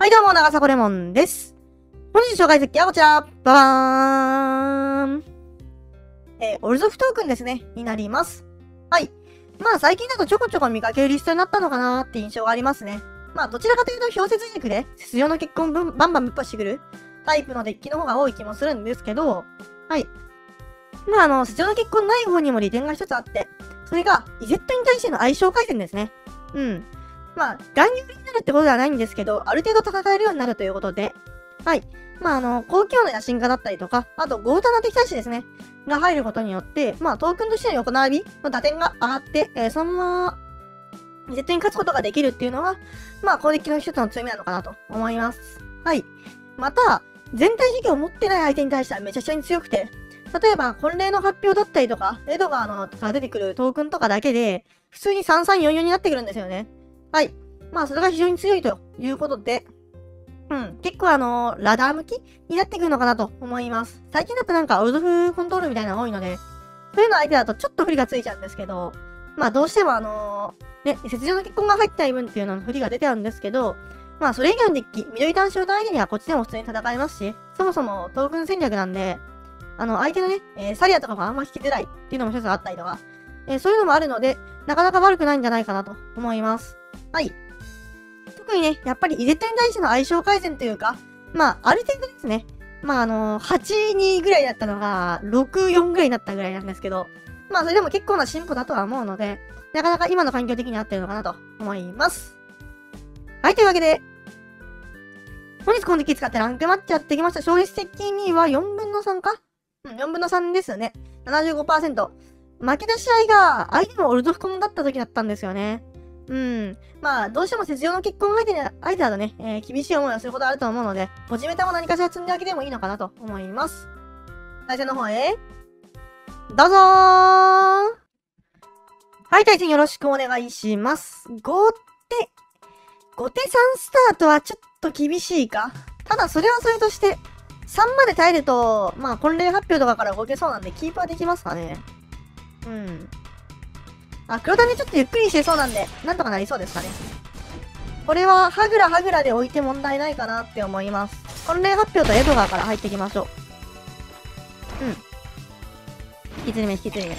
はい、どうも、長迫レモンです。本日紹介する機はこちら、ババーン。オルゾフトークンですね、になります。はい。まあ、最近だとちょこちょこ見かけるリストになったのかなーって印象がありますね。まあ、どちらかというと、氷雪軸で、雪上の結婚バンバンぶっ破してくるタイプのデッキの方が多い気もするんですけど、はい。まあ、雪上の結婚ない方にも利点が一つあって、それが、イゼットに対しての相性改善ですね。うん。まあ、乱入になるってことではないんですけど、ある程度戦えるようになるということで、はい。まあ、高級の野心家だったりとか、あと、豪華な敵対士ですね。が入ることによって、まあ、トークンとしての横並びの打点が上がって、そのまま、絶対に勝つことができるっていうのが、まあ、攻撃の一つの強みなのかなと思います。はい。また、全体主義を持ってない相手に対してはめちゃくちゃに強くて、例えば、婚礼の発表だったりとか、エドガーのから出てくるトークンとかだけで、普通に3344になってくるんですよね。はい。まあ、それが非常に強いということで、結構ラダー向きになってくるのかなと思います。最近だとなんか、オルドフコントロールみたいなのが多いので、そういうの相手だとちょっと不利がついちゃうんですけど、まあ、どうしても雪上の結婚が入った分っていうのの不利が出てあるんですけど、まあ、それ以外のデッキ、緑単勝相手にはこっちでも普通に戦えますし、そもそもトークン戦略なんで、相手のね、サリアとかがあんま引きづらいっていうのも一つあったりとか、そういうのもあるので、なかなか悪くないんじゃないかなと思います。はい。特にね、やっぱりイゼットに対しての相性改善というか、まあ、ある程度ですね。まあ、8-2ぐらいだったのが、6-4ぐらいになったぐらいなんですけど、まあ、それでも結構な進歩だとは思うので、なかなか今の環境的に合ってるのかなと思います。はい、というわけで、本日このデッキ使ってランクマッチやってきました。勝率的には4分の3か4分の3ですね。75%。負けた試合が相手のオルドフコンだった時だったんですよね。まあ、どうしても雪上の結婚相手だとね、厳しい思いをすることあると思うので、ポジメタも何かしら積んであげてもいいのかなと思います。対戦の方へ、どうぞー。はい、対戦よろしくお願いします。後手3スタートはちょっと厳しいか。ただ、それはそれとして、3まで耐えると、まあ、婚礼発表とかから動けそうなんで、キーパーできますかね。黒種ちょっとゆっくりしてそうなんで、なんとかなりそうですかね。これは、はぐらで置いて問題ないかなって思います。婚礼発表とエドガーから入っていきましょう。引き継ぎ目。はい。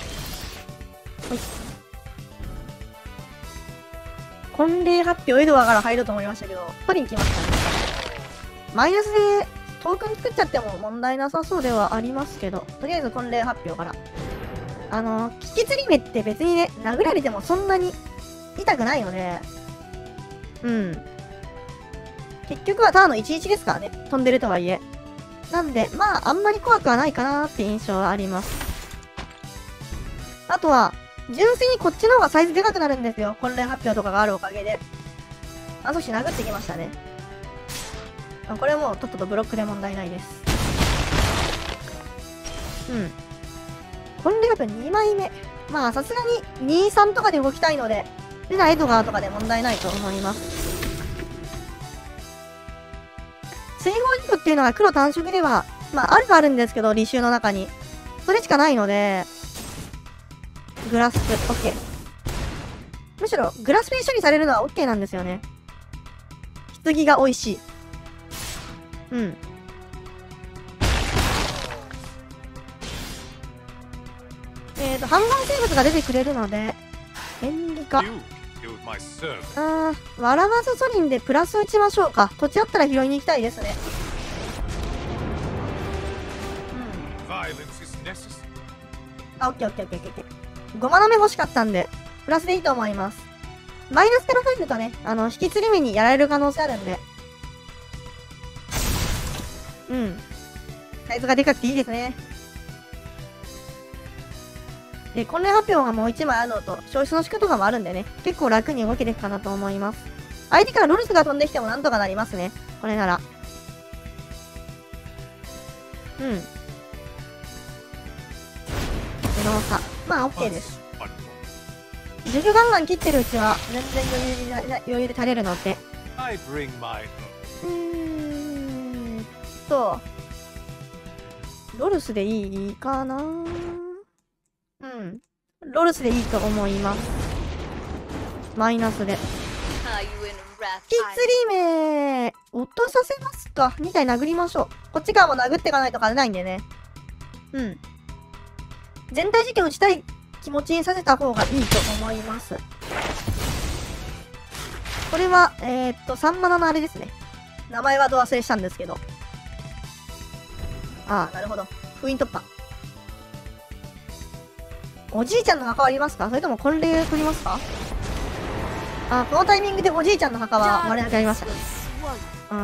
婚礼発表エドガーから入ると思いましたけど、取りに来ましたね。マイナスでトークン作っちゃっても問題なさそうではありますけど、とりあえず婚礼発表から。引き継ぎ目って別にね、殴られてもそんなに痛くないので、結局はただの11ですからね。飛んでるとはいえ。なんで、まあ、あんまり怖くはないかなーって印象はあります。あとは、純粋にこっちの方がサイズでかくなるんですよ。婚礼発表とかがあるおかげで。そして殴ってきましたね。これもうとっととブロックで問題ないです。婚礼発表2枚目。まあ、さすがに2、3とかで動きたいので、でなエドガーとかで問題ないと思います。追放リコっていうのは黒単色では、まあ、あるんですけど、履修の中に。それしかないので、グラスプ、OK。むしろ、グラスプに処理されるのは OK なんですよね。棺が美味しい。半眼生物が出てくれるので、便利か。わらわずソリンでプラス打ちましょうか。土地あったら拾いに行きたいですね。オッケー。ゴマの目欲しかったんで、プラスでいいと思います。マイナスから入るとね、引き継ぎ目にやられる可能性あるんで。サイズがでかくていいですね。で、婚礼発表がもう1枚あるのと、消失の宿とかもあるんでね、結構楽に動けていくかなと思います。相手からロルスが飛んできてもなんとかなりますね。これなら。まあ、OK です。10ガンガン切ってるうちは、全然余裕で垂れるので。ロルスでいいかな。ロルスでいいと思います。マイナスで。 引き釣り目、落とさせますか。2体殴りましょう。こっち側も殴っていかないと勝てないんでね。うん。全体実験を打ちたい気持ちにさせた方がいいと思います。これは、3マナのあれですね。名前はど忘れしたんですけど。ああ、なるほど。封印突破。おじいちゃんの墓はありますか？それとも婚礼取りますか？あ、このタイミングでおじいちゃんの墓は割れなくなりましたね。うん。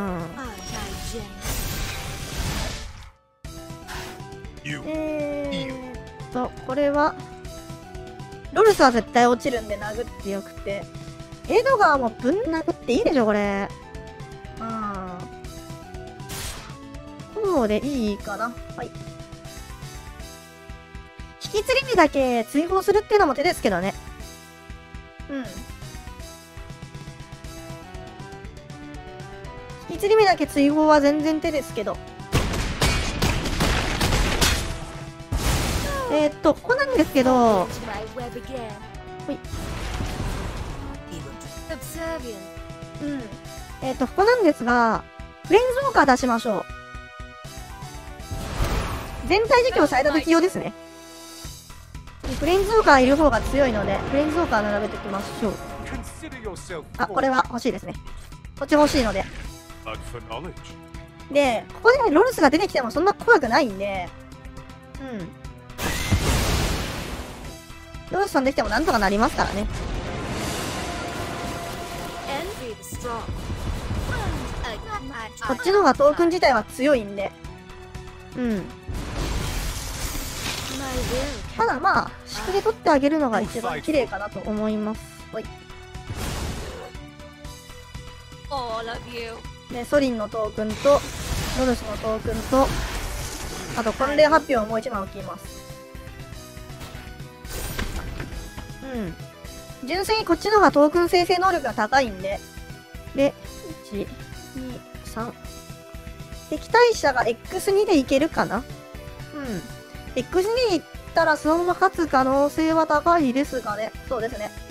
これは、ロルスは絶対落ちるんで殴ってよくて。エドガーもぶん殴っていいでしょ、これ。うん。そうでいいかな。はい。引き釣り目だけ追放するっていうのも手ですけどね。うん。引き釣り目だけ追放は全然手ですけど。ここなんですけど、ほい。うん。ここなんですが、フレンズウォーカー出しましょう。全体除去された時用ですね。フレンズウォーカーいる方が強いので、フレンズウォーカー並べておきましょう。あ、これは欲しいですね。こっち欲しいので。で、ここでね、ロルスが出てきてもそんな怖くないんで、うん。ロルスさんできてもなんとかなりますからね。こっちの方がトークン自体は強いんで。うん。ただまあ、宿で取ってあげるのが一番綺麗かなと思います。はい。で、ソリンのトークンと、ロルスのトークンと、あと婚礼発表をもう1枚置きます。うん。純粋にこっちの方がトークン生成能力が高いんで。で、1、2、3。敵対者が X2 でいけるかな？うん。X2 に行ったらそのまま勝つ可能性は高いですがね。そうですね。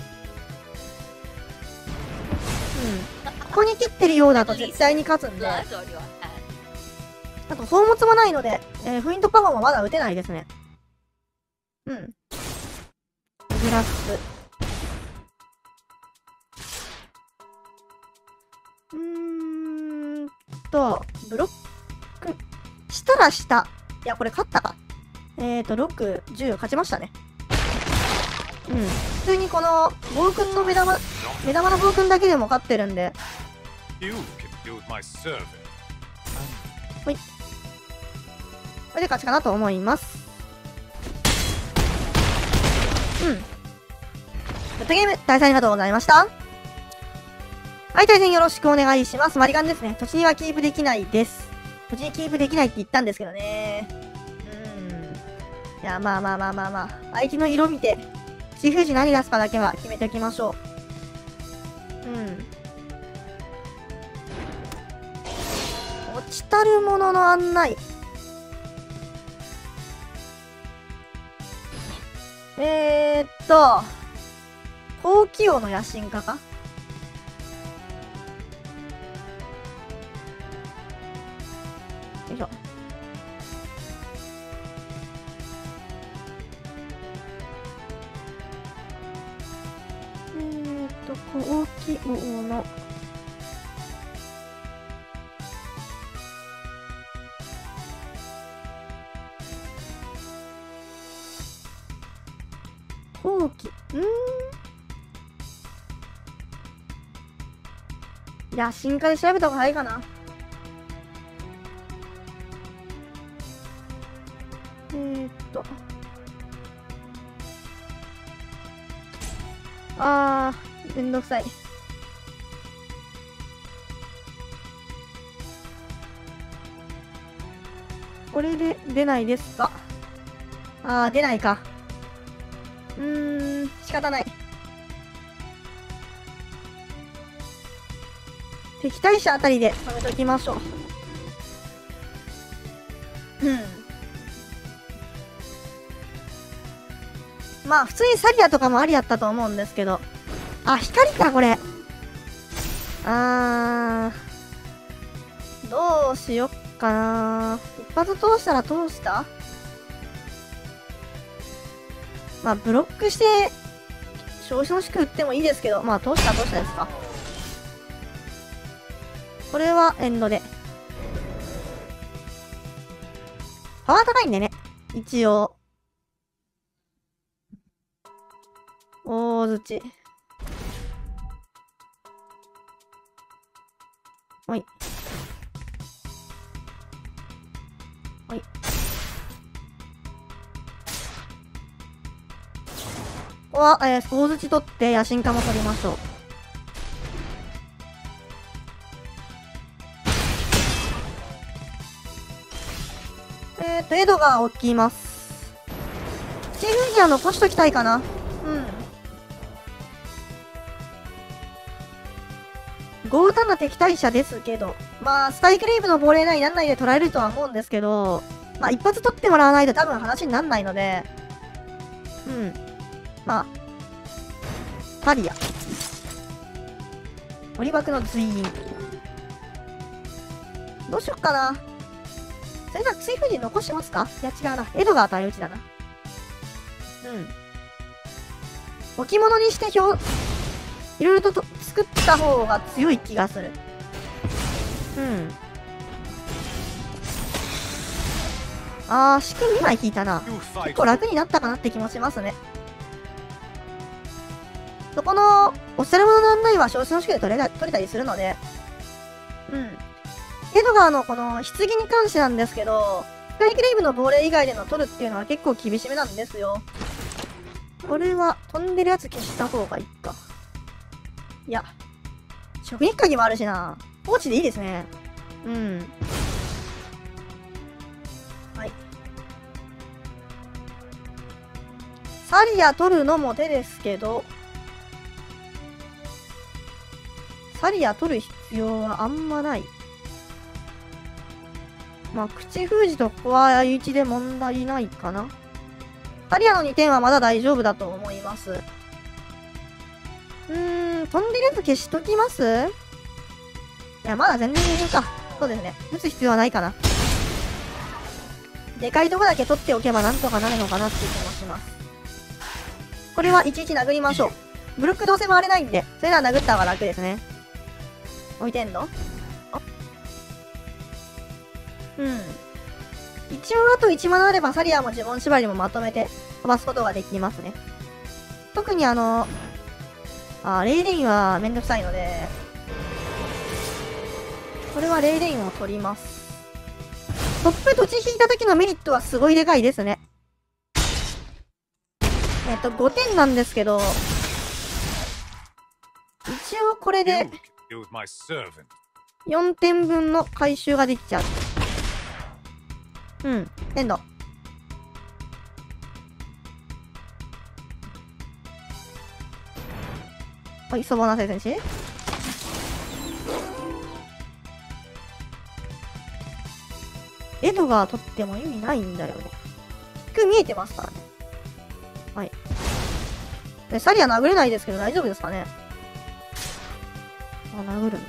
うん。ここに切ってるようだと絶対に勝つんで。あと、宝物もないので、封印突破砲もまだ撃てないですね。うん。グラス。ブロック。したら下。いや、これ勝ったか。6、10勝ちましたね。うん。普通にこの、暴君の目玉の暴君だけでも勝ってるんで。ほい。これで勝ちかなと思います。うん。グッドゲーム、対戦ありがとうございました。はい、対戦よろしくお願いします。マリガンですね。土地にはキープできないです。土地にキープできないって言ったんですけどね。いや、まあ。相手の色見て、口封じ何出すかだけは決めておきましょう。落ちたるものの案内。高気王の野心家か？よいしょ。高気王の後期。いや、進化で調べた方が早いかな。めんどくさい。これで出ないですか？出ないか。仕方ない。敵対者あたりで止めときましょう。まあ、普通にサリアとかもありやったと思うんですけど。光か、これ。 どうしよっかな。一発通したら通した？まあ、ブロックして、調子のしく打ってもいいですけど、まあ、通したですか。これはエンドで。パワー高いんでね。一応。大槌。はい。はい。ここは、大槌取って野心家も取りましょう。エドが起きます。チーフジア残しときたいかな。うん。強胆な敵対者ですけど、まあ、スタイクレイブの亡霊内になんないで取られるとは思うんですけど、まあ、一発取ってもらわないと多分話になんないので、うん。まあ、タリア。森爆の追印。どうしよっかな。それじゃあ、追風神残しますか？いや、違うな。エドが与え打ちだな。うん。置物にしていろいろと作った方が強い気がする。うん。仕組み2枚引いたな。結構楽になったかなって気もしますね。そこの、おしゃれ者の案内は少子の式で取れたりするので、うん。エドガーのこの棺に関してなんですけど、スカイクレイブの亡霊以外での取るっていうのは結構厳しめなんですよ。これは飛んでるやつ消した方がいいか。いや、職人鍵もあるしな。放置でいいですね。うん。はい。サリア取るのも手ですけど、サリア取る必要はあんまない。まあ、口封じとここは相打ちで問題ないかな。サリアの2点はまだ大丈夫だと思います。飛んでるやつ消しときます？いや、まだ全然余裕か。そうですね。打つ必要はないかな。でかいとこだけ取っておけばなんとかなるのかなって気もします。これはいちいち殴りましょう。ブロックどうせ回れないんで、それなら殴った方が楽ですね。置いてんの？うん。一応あと1マナあればサリアも呪文縛りもまとめて飛ばすことができますね。特にレイレインはめんどくさいので、これはレイレインを取ります。トップ土地引いた時のメリットはすごいでかいですね。5点なんですけど、一応これで、4点分の回収ができちゃう。うん、エンド。はい、そぼなせ選手。エドが取っても意味ないんだよね。見えてますからね。はい。で、サリア殴れないですけど大丈夫ですかね？殴るんだ。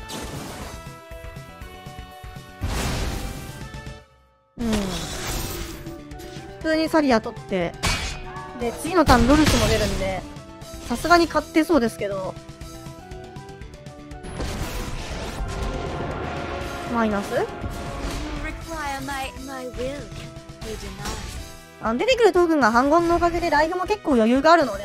普通にサリア取って、で、次のターンロルスも出るんで、さすがに勝ってそうですけど、マイナス？出てくるトークンが半言のおかげでライフも結構余裕があるので、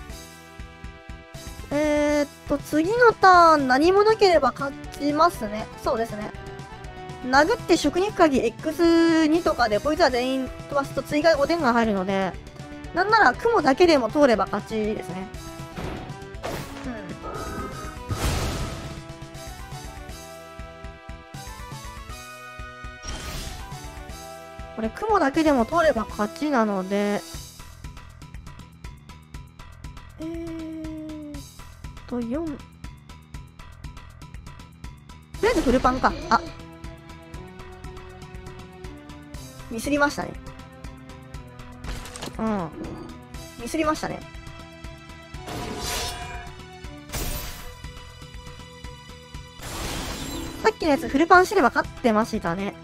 次のターン何もなければ勝ちますね。そうですね。殴って食肉鍵 X2 とかでこいつは全員飛ばすと追加5点が入るので、なんなら雲だけでも通れば勝ちですね。これ雲だけでも通れば勝ちなので、4。とりあえずフルパンか。ミスりましたね。ミスりましたね。 さっきのやつフルパンしてれば勝ってましたね。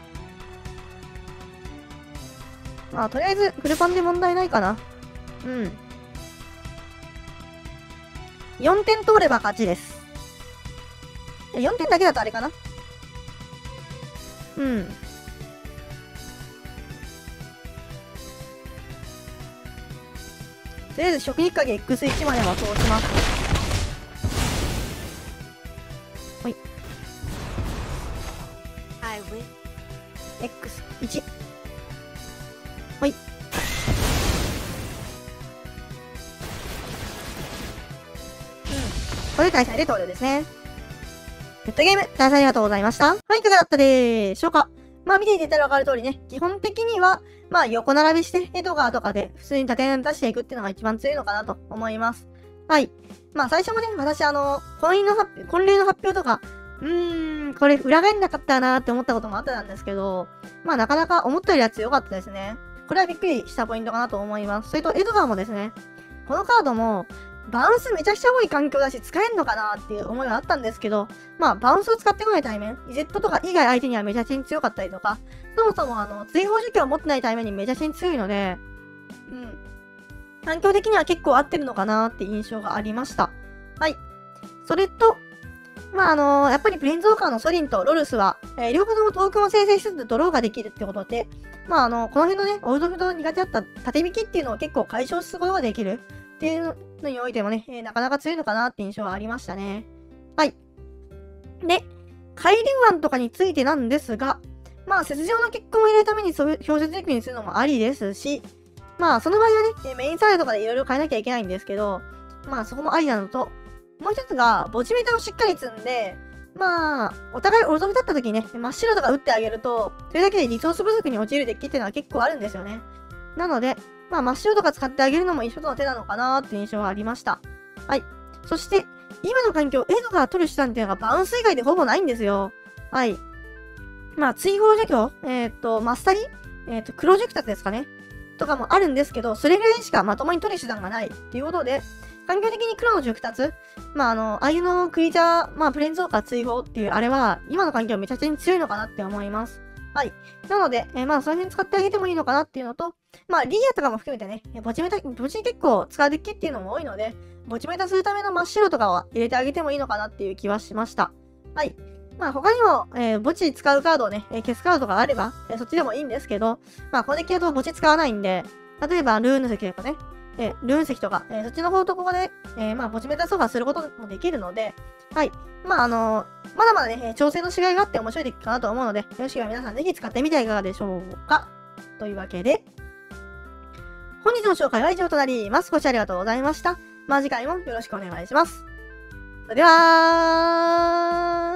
まあ、とりあえずフルパンで問題ないかな。うん。4点通れば勝ちです。4点だけだとあれかな。うん。とりあえず食肉影 X1 までは通します。ほい。X1。ほい。これで対戦で投了ですね。グッドゲーム、大変ありがとうございました。はい、いかがだったでしょうか。まあ見ていただいたらわかる通りね、基本的には、まあ横並びして、エドガーとかで普通に縦出していくっていうのが一番強いのかなと思います。はい。まあ最初もね、私婚礼の発表とか、これ裏返んなかったなーって思ったこともあったんですけど、まあなかなか思ったよりは強かったですね。これはびっくりしたポイントかなと思います。それとエドガーもですね、このカードも、バウンスめちゃくちゃ多い環境だし、使えんのかなっていう思いがあったんですけど、まあ、バウンスを使ってこない対面、Z とか以外相手にはめちゃくちゃ強かったりとか、そもそも追放除去を持ってない対面にめちゃくちゃ強いので、環境的には結構合ってるのかなって印象がありました。はい。それと、まあ、やっぱりプレインズウォーカーのソリンとロルスは、両方ともトークンを生成しつつドローができるってことで、まあ、この辺のね、オールドフード苦手だった縦引きっていうのを結構解消することができるっていうのにおいてもね、なかなか強いのかなって印象はありましたね。はい。で、海流案とかについてなんですが、まあ、雪上の結婚を入れるためにそういう表示軸にするのもありですし、まあ、その場合はね、メインサイドとかでいろいろ変えなきゃいけないんですけど、まあ、そこもありなのと、もう一つが、墓地メタをしっかり積んで、まあ、お互いお望みだった時にね、真っ白とか打ってあげると、それだけでリソース不足に陥るデッキっていうのは結構あるんですよね。なので、まあ、真っ白とか使ってあげるのも一つの手なのかなって印象はありました。はい。そして、今の環境、エドが取る手段っていうのがバウンス以外でほぼないんですよ。はい。まあ、追放除去、マスタリ黒熟達ですかねとかもあるんですけど、それぐらいしかまともに取る手段がないっていうことで、環境的に黒の熟達、まあ、ああいうのクリーチャー、まあ、プレーンズウォーカー追放っていうあれは、今の環境めちゃくちゃに強いのかなって思います。はい。なので、まあ、その辺使ってあげてもいいのかなっていうのと、まあ、リアとかも含めてね、墓地に結構使うデッキっていうのも多いので、墓地メタするための真っ白とかは入れてあげてもいいのかなっていう気はしました。はい。まあ、他にも、墓地使うカードをね、消すカードがあれば、そっちでもいいんですけど、まあ、このデッキだと墓地使わないんで、例えば、ルーン石とかね、ルーン石とか、そっちの方とここで、まあ、墓地メタ操作することもできるので、はい。まあ、まだまだね、調整の違いがあって面白いデッキかなと思うので、よろしければ皆さんぜひ使ってみてはいかがでしょうか。というわけで、本日の紹介は以上となります。ご視聴ありがとうございました。まあ、次回もよろしくお願いします。それでは